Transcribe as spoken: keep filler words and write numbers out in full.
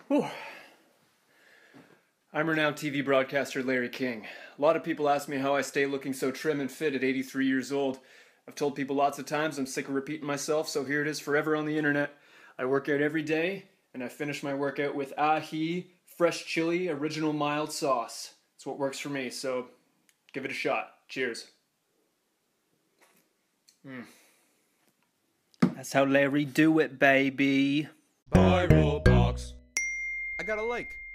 Whew. I'm renowned T V broadcaster Larry King. A lot of people ask me how I stay looking so trim and fit at eighty-three years old. I've told people lots of times I'm sick of repeating myself, so here it is forever on the internet. I work out every day, and I finish my workout with A J I fresh chili original mild sauce. It's what works for me, so give it a shot. Cheers. Mm. That's how Larry do it, baby. Virlbox. I got a like.